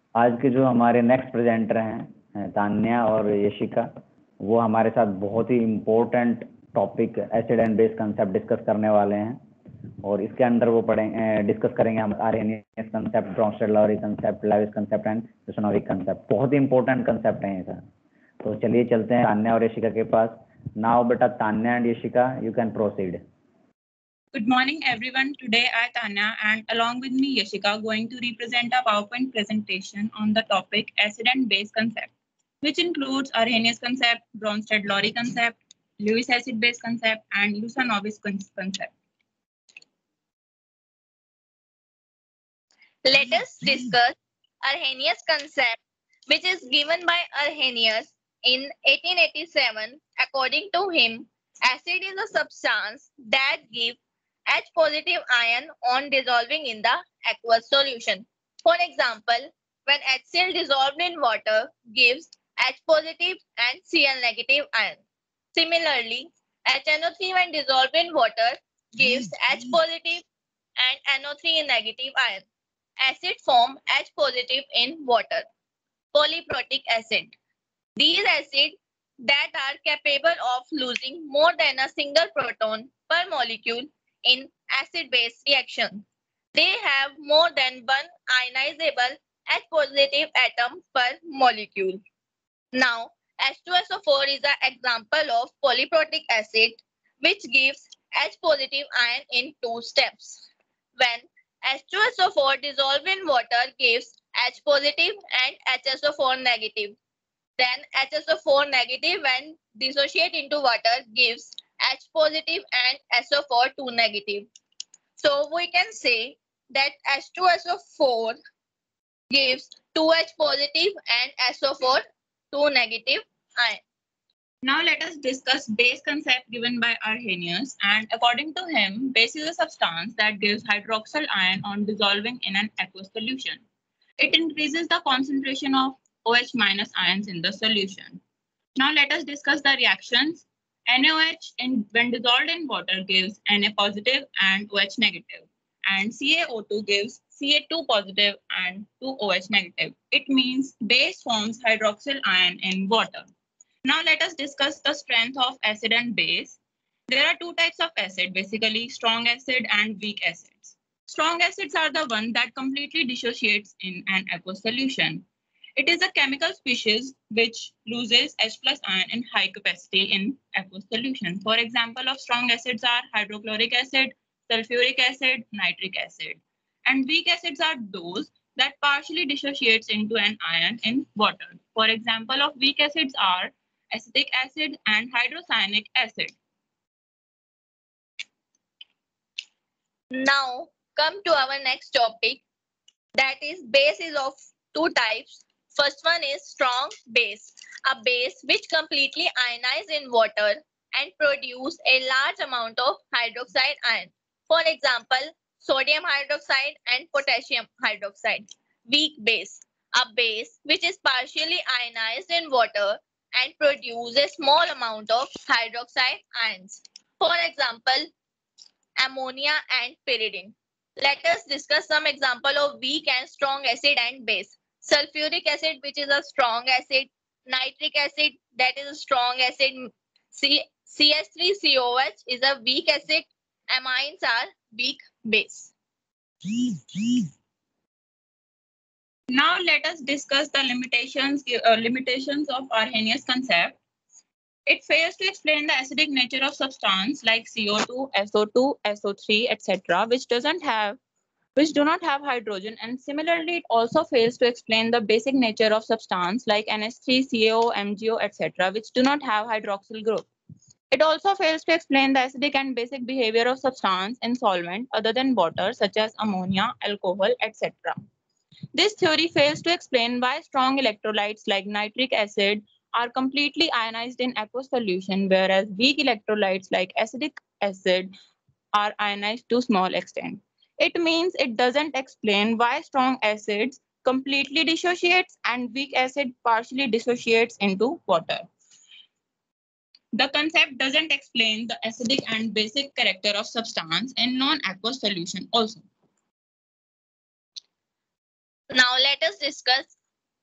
आज के जो हमारे नेक्स्ट प्रेजेंटर हैं तान्या और यशिका, वो हमारे साथ बहुत ही important topic acid and base concept discuss करने वाले हैं। और इसके अंदर वो डिस्कस करेंगे हम Arrhenius concept, Bronsted Lowry concept, Lewis concept and Usanovich concept. बहुत ही इंपॉर्टेंट कंसेप्ट है ये सर। तो चलिए चलते हैं तान्या और यशिका के पास। नाउ बेटा Tanya and Yashika, you can proceed. Good morning, everyone. Today I, Tanya, and along with me, Yashika, going to represent a PowerPoint presentation on the topic acid and base concept, which includes Arrhenius concept, Bronsted-Lowry concept, Lewis acid-base concept, and Lusanovis concept. Let us discuss Arrhenius concept, which is given by Arrhenius in 1887. According to him, acid is a substance that gives H positive ion on dissolving in the aqueous solution. For example, when HCl dissolved in water gives H positive and Cl negative ion. Similarly, HNO3 when dissolved in water gives H positive and NO3 negative ion. Acid form H positive in water. Polyprotic acid. These acids that are capable of losing more than a single proton per molecule in acid-base reaction. They have more than one ionizable H positive atom per molecule. Now, H2SO4 is an example of polyprotic acid which gives H positive ion in 2 steps. When H2SO4 dissolved in water gives H positive and HSO4 negative. Then HSO4 negative when dissociate into water gives H positive and SO4 2 negative. So we can say that H2SO4 gives 2H positive and SO4 2 negative ion. Now let us discuss base concept given by Arrhenius, and according to him, base is a substance that gives hydroxyl ion on dissolving in an aqueous solution. It increases the concentration of OH minus ions in the solution. Now let us discuss the reactions. NaOH when dissolved in water gives Na positive and OH negative, and CaO2 gives Ca2 positive and 2OH negative. It means base forms hydroxyl ion in water. Now let us discuss the strength of acid and base. There are 2 types of acid, basically strong acid and weak acids. Strong acids are the one that completely dissociates in an aqueous solution. It is a chemical species which loses H plus ion in high capacity in aqueous solution. For example of strong acids are hydrochloric acid, sulfuric acid, nitric acid. And weak acids are those that partially dissociates into an ion in water. For example of weak acids are acetic acid and hydrocyanic acid. Now come to our next topic, that is base is of 2 types. First one is strong base, a base which completely ionize in water and produce a large amount of hydroxide ion. For example, sodium hydroxide and potassium hydroxide. Weak base, a base which is partially ionized in water and produce a small amount of hydroxide ions. For example, ammonia and pyridine. Let us discuss some example of weak and strong acid and base. Sulfuric acid, which is a strong acid. Nitric acid, that is a strong acid. CH3COH is a weak acid. Amines are weak base. Now let us discuss the limitations of Arrhenius concept. It fails to explain the acidic nature of substance like CO2, SO2, SO3, etc., which do not have hydrogen, and similarly it also fails to explain the basic nature of substance like NH3, CaO, MgO, etc., which do not have hydroxyl group. It also fails to explain the acidic and basic behavior of substance in solvent other than water such as ammonia, alcohol, etc. This theory fails to explain why strong electrolytes like nitric acid are completely ionized in aqueous solution, whereas weak electrolytes like acetic acid are ionized to small extent. It means it doesn't explain why strong acids completely dissociates and weak acid partially dissociates into water. The concept doesn't explain the acidic and basic character of substance in non-aqueous solution also. Now let us discuss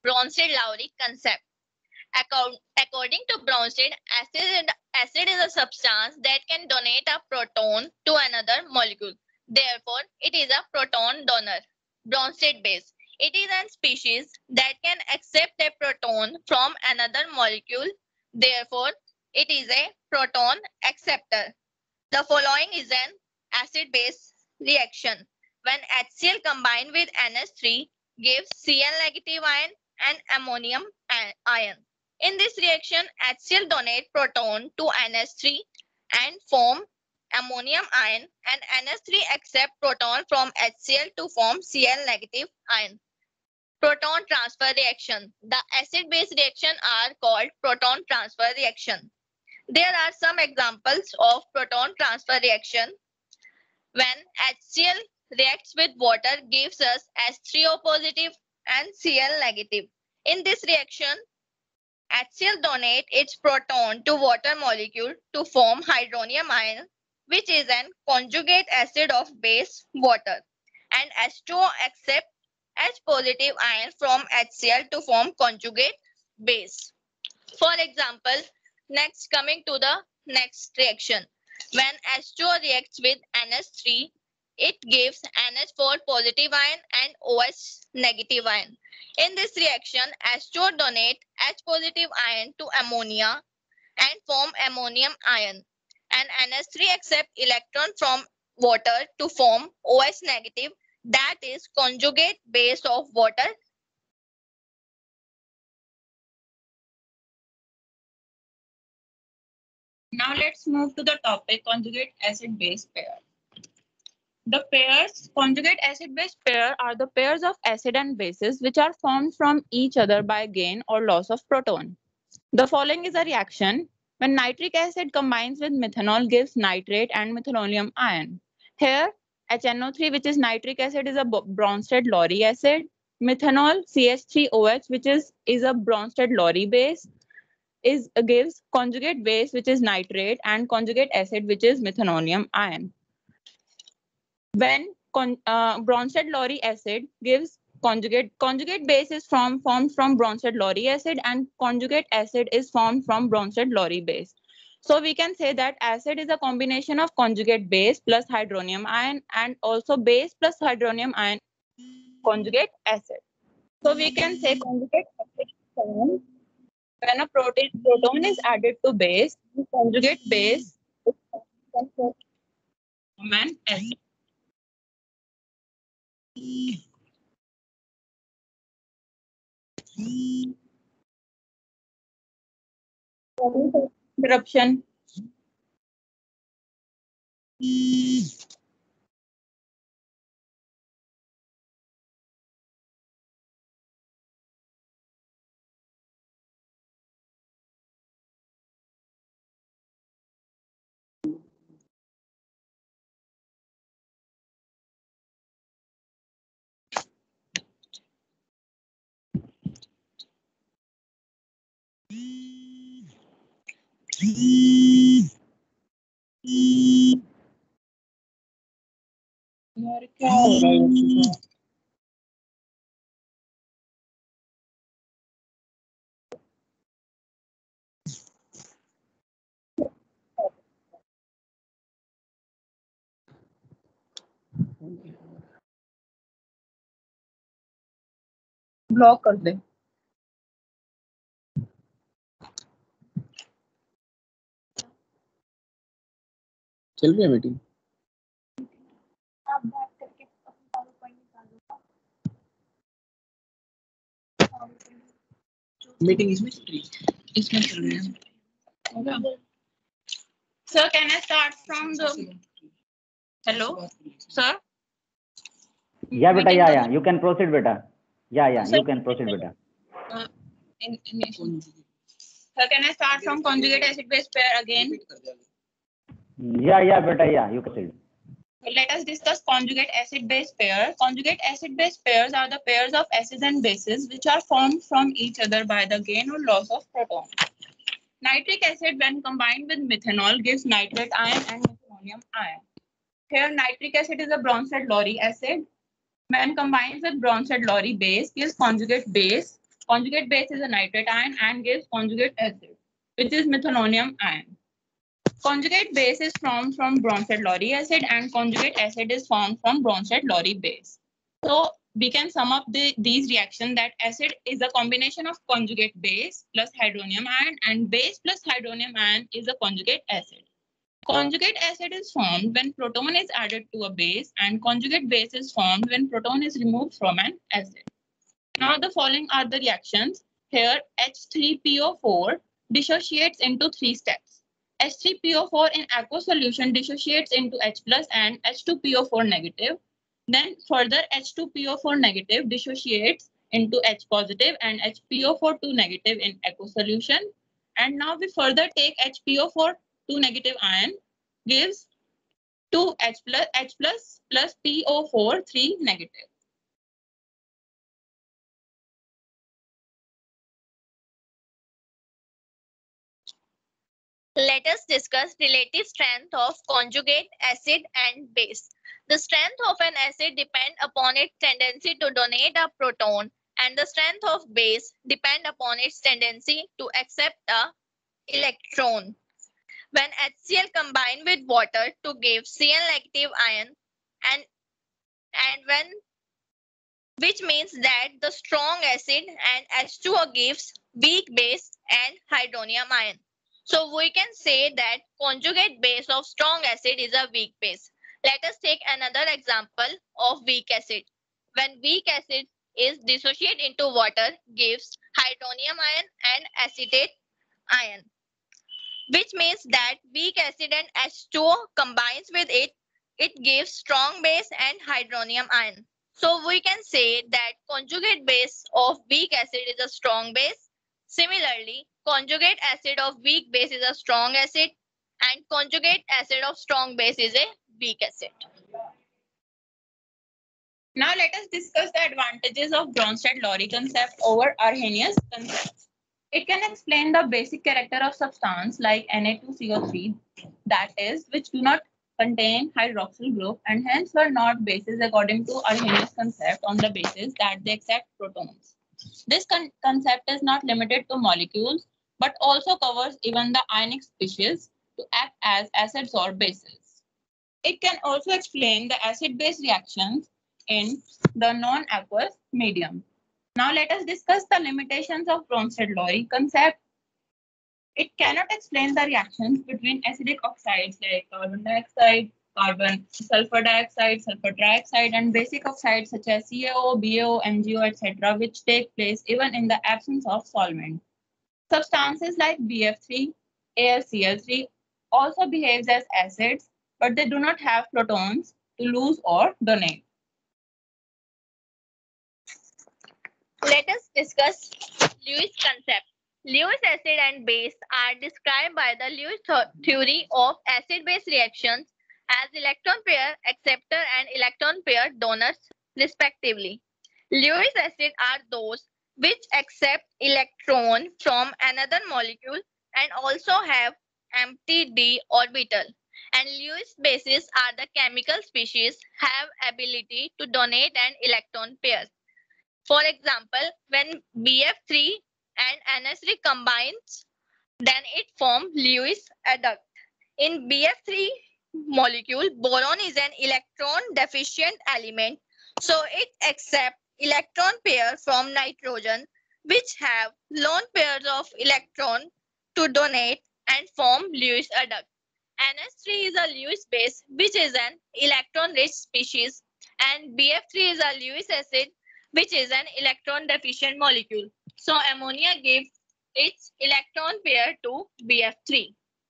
Bronsted-Lowry concept. According to Bronsted, acid is a substance that can donate a proton to another molecule. Therefore, it is a proton donor. Bronsted base. It is a species that can accept a proton from another molecule. Therefore, it is a proton acceptor. The following is an acid-base reaction. When HCl combined with NH3 gives Cl negative ion and ammonium ion. In this reaction, HCl donate proton to NH3 and form ammonium ion, and NH3 accept proton from HCl to form Cl negative ion. Proton transfer reaction. The acid-base reaction are called proton transfer reaction. There are some examples of proton transfer reaction. When HCl reacts with water gives us H3O positive and Cl negative. In this reaction, HCl donate its proton to water molecule to form hydronium ion, which is an conjugate acid of base water, and H2O accept H positive ion from HCl to form conjugate base. For example, next coming to the next reaction. When H2O reacts with NH3, it gives NH4 positive ion and OH negative ion. In this reaction, H2O donate H positive ion to ammonia and form ammonium ion, and NH3 accept electron from water to form OH negative, that is conjugate base of water. Now let's move to the topic conjugate acid-base pair. The pairs, conjugate acid-base pair are the pairs of acid and bases which are formed from each other by gain or loss of proton. The following is a reaction. When nitric acid combines with methanol gives nitrate and methanoleum ion. Here, HNO3, which is nitric acid, is a Bronsted-Lowry acid. Methanol, CH3OH, which is a Bronsted-Lowry base, gives conjugate base, which is nitrate, and conjugate acid, which is methanoleum ion. When Bronsted-Lowry acid gives conjugate base is formed from Bronsted-Lowry acid, and conjugate acid is formed from Bronsted-Lowry base. So we can say that acid is a combination of conjugate base plus hydronium ion, and also base plus hydronium ion, conjugate acid. So we can say conjugate acid is formed when a proton is added to base. Conjugate base is formed from an acid. Interruption. यार क्या हो रहा है बच्चों का? Block कर दे. चल रही है मीटिंग. आप बात करके अपनी PowerPoint निकालो. मीटिंग इसमें चल रही है. इसमें चल रही है. होगा. Sir, can I start from the? Hello, sir. Yeah, beta. Meeting Yeah. You can proceed, beta. Yeah. Sir, You can proceed, beta. Sir, can I start from conjugate acid-base pair again? Yeah, beta. Yeah, you can proceed. Let us discuss conjugate acid-base pair. Conjugate acid-base pairs are the pairs of acids and bases which are formed from each other by the gain or loss of proton. Nitric acid, when combined with methanol, gives nitrate ion and methanoleum ion. Here, nitric acid is a Bronsted-Lowry acid. When combined with Bronsted-Lowry base, gives conjugate base, Conjugate base is a nitrate ion and gives conjugate acid, which is methanonium ion. Conjugate base is formed from Bronsted-Lowry acid and conjugate acid is formed from Bronsted-Lowry base. So we can sum up these reactions that acid is a combination of conjugate base plus hydronium ion and base plus hydronium ion is a conjugate acid. Conjugate acid is formed when proton is added to a base and conjugate base is formed when proton is removed from an acid. Now the following are the reactions. Here H3PO4 dissociates into 3 steps. H3PO4 in aqueous solution dissociates into H plus and H2PO4 negative. Then further H2PO4 negative dissociates into H positive and HPO4 2 negative in aqueous solution. And now we further take HPO4 2 negative ion gives 2 H plus PO4 3 negative. Let us discuss relative strength of conjugate acid and base. The strength of an acid depends upon its tendency to donate a proton, and the strength of base depends upon its tendency to accept a electron. When HCl combine with water to give Cl negative ion, which means that the strong acid and H2O gives weak base and hydronium ion. So we can say that conjugate base of strong acid is a weak base. Let us take another example of weak acid. When weak acid is dissociated into water, gives hydronium ion and acetate ion, which means that weak acid and H2O combines with it, it gives strong base and hydronium ion. So we can say that conjugate base of weak acid is a strong base. Similarly, conjugate acid of weak base is a strong acid and conjugate acid of strong base is a weak acid. Now let us discuss the advantages of Bronsted-Lowry concept over Arrhenius concept. It can explain the basic character of substance like Na2CO3, that is, which do not contain hydroxyl group and hence were not bases according to Arrhenius concept on the basis that they accept protons. This concept is not limited to molecules but also covers even the ionic species to act as acids or bases. It can also explain the acid-base reactions in the non-aqueous medium. Now let us discuss the limitations of Bronsted-Lowry concept. It cannot explain the reactions between acidic oxides like carbon dioxide, sulfur dioxide, sulfur trioxide, and basic oxides such as CaO, BaO, MgO, etc., which take place even in the absence of solvent. Substances like BF3, AlCl3 also behaves as acids, but they do not have protons to lose or donate. Let us discuss Lewis concept. Lewis acid and base are described by the Lewis theory of acid-base reactions as electron pair acceptor and electron pair donors respectively. Lewis acid are those which accept electron from another molecule and also have empty d orbital. And Lewis bases are the chemical species have ability to donate an electron pair. For example, when BF3 and NS3 combines, then it forms Lewis adduct. In BF3 molecule, boron is an electron deficient element, so it accepts electron pair from nitrogen, which have lone pairs of electron to donate and form Lewis adduct. NS3 is a Lewis base, which is an electron-rich species, and BF3 is a Lewis acid, which is an electron deficient molecule. So ammonia gives its electron pair to BF3.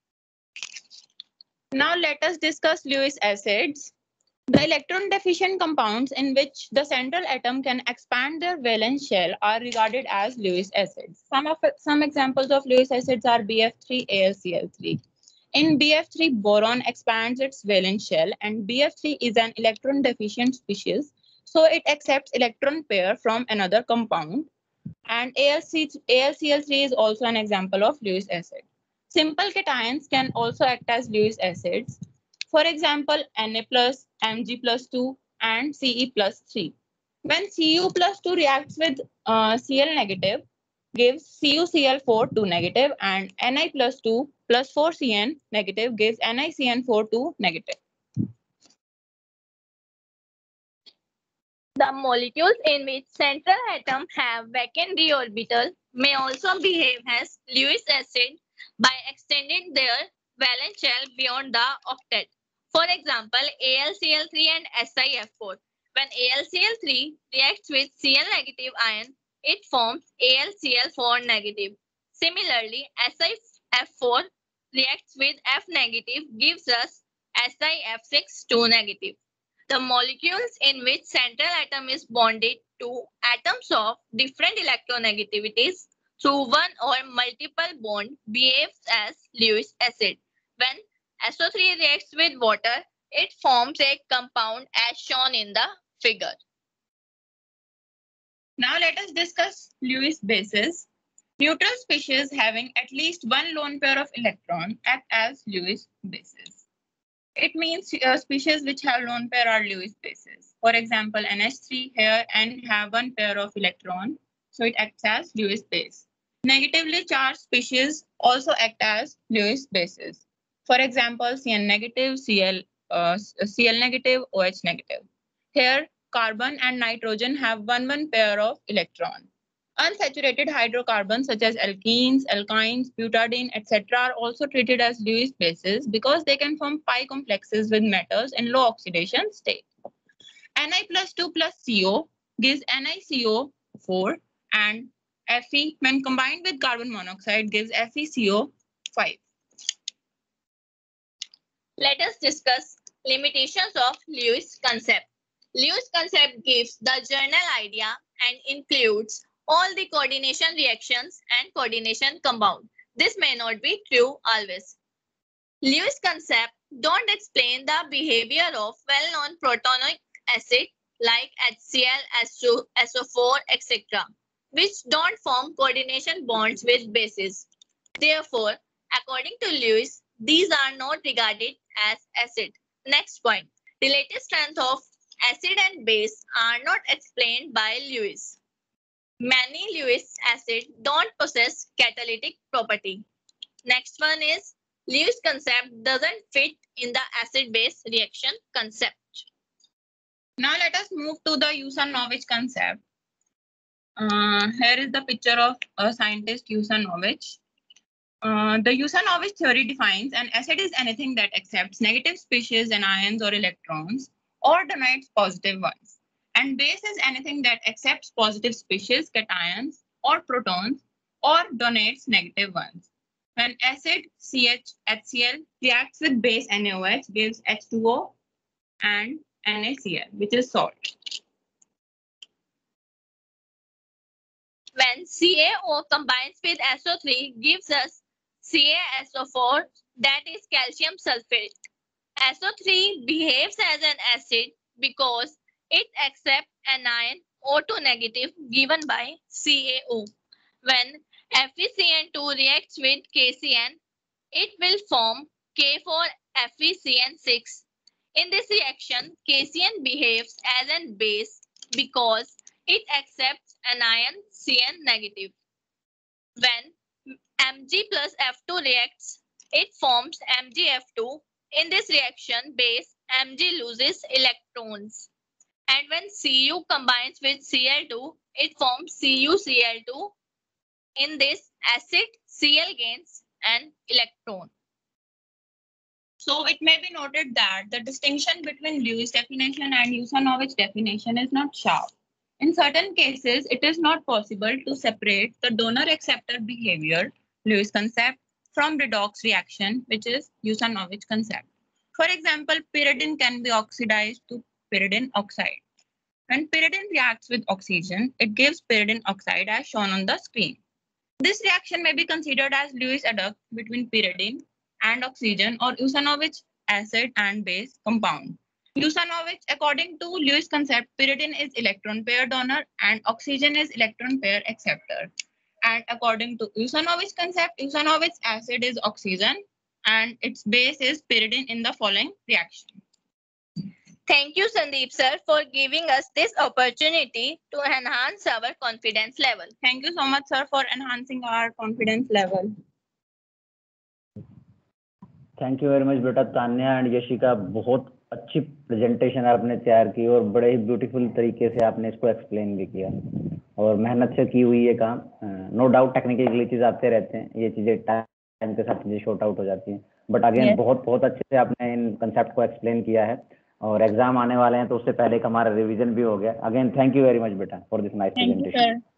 Now let us discuss Lewis acids. The electron deficient compounds in which the central atom can expand their valence shell are regarded as Lewis acids. Some examples of Lewis acids are BF3, AlCl3. In BF3, boron expands its valence shell and BF3 is an electron deficient species, so it accepts electron pair from another compound. And AlCl3 is also an example of Lewis acid. Simple cations can also act as Lewis acids. For example, Na+, Mg+2, and Ce+3. When Cu plus 2 reacts with Cl negative, gives CuCl4 2 negative, and Ni plus 2 plus 4Cn negative gives NiCN4 2 negative. The molecules in which central atom have vacant d orbital may also behave as Lewis acid by extending their valence shell beyond the octet. For example, AlCl3 and SiF4. When AlCl3 reacts with Cl negative ion, it forms AlCl4 negative. Similarly, SiF4 reacts with F negative gives us SiF6 2 negative. The molecules in which central atom is bonded to atoms of different electronegativities through one or multiple bond behaves as Lewis acid. When SO3 reacts with water, it forms a compound as shown in the figure. Now let us discuss Lewis bases. Neutral species having at least one lone pair of electrons act as Lewis bases. It means species which have lone pair are Lewis bases. For example, NH3 here and have one pair of electron, so it acts as Lewis base. Negatively charged species also act as Lewis bases. For example, Cn negative, Cl negative, OH negative. Here, carbon and nitrogen have one pair of electron. Unsaturated hydrocarbons such as alkenes, alkynes, butadiene, etc. are also treated as Lewis bases because they can form pi complexes with metals in low oxidation state. Ni plus 2 plus CO gives NiCO4 and Fe when combined with carbon monoxide gives FeCO5. Let us discuss limitations of Lewis concept. Lewis concept gives the general idea and includes all the coordination reactions and coordination compound. This may not be true always. Lewis concept don't explain the behavior of well-known protonic acid like HCl, SO4, etc., which don't form coordination bonds with bases. Therefore, according to Lewis, these are not regarded as acid. Next point, relative strength of acid and base are not explained by Lewis. Many Lewis acids don't possess catalytic property. Next one is Lewis concept doesn't fit in the acid-base reaction concept. Now let us move to the Usanovich concept. Here is the picture of a scientist Usanovich. The Usanovich theory defines an acid is anything that accepts negative species and ions or electrons or donates positive ones. And base is anything that accepts positive species, cations, or protons, or donates negative ones. When acid HCl reacts with base NaOH gives H2O and NaCl, which is salt. When CaO combines with SO3 gives us CaSO4, that is calcium sulfate. SO3 behaves as an acid because it accepts anion O2 negative given by CaO. When FeCN2 reacts with KCN, it will form K4FeCN6. In this reaction, KCN behaves as a base because it accepts anion Cn negative. When Mg plus F2 reacts, it forms MgF2. In this reaction, base Mg loses electrons. And when Cu combines with Cl2, it forms CuCl2. In this acid, Cl gains an electron. So it may be noted that the distinction between Lewis definition and Usanovich definition is not sharp. In certain cases, it is not possible to separate the donor-acceptor behavior, Lewis concept, from redox reaction, which is Usanovich concept. For example, pyridine can be oxidized to pyridine oxide. When pyridine reacts with oxygen, it gives pyridine oxide as shown on the screen. This reaction may be considered as Lewis adduct between pyridine and oxygen or Usanovich acid and base compound. Usanovich, according to Lewis concept, pyridine is electron pair donor and oxygen is electron pair acceptor. And according to Usanovich concept, Usanovich acid is oxygen and its base is pyridine in the following reaction. Thank you, Sandeep sir, for giving us this opportunity to enhance our confidence level. Thank you so much, sir, for enhancing our confidence level. Thank you very much बेटा। Tanya and Yashika, बहुत अच्छी presentation आपने तैयार की और बड़े ही beautiful तरीके से आपने इसको एक्सप्लेन भी किया और मेहनत से की हुई ये काम। नो डाउट टेक्निकल ग्लिचेस आते रहते हैं, ये चीज़ें टाइम के साथ चीज़ें शॉर्ट आउट हो जाती हैं, बट अगेन Yes. बहुत अच्छे से आपने इन कंसेप्ट को एक्सप्लेन किया है और एग्जाम आने वाले हैं तो उससे पहले हमारा रिवीजन भी हो गया। Again thank you very much बेटा for this nice Thank you, presentation. sir.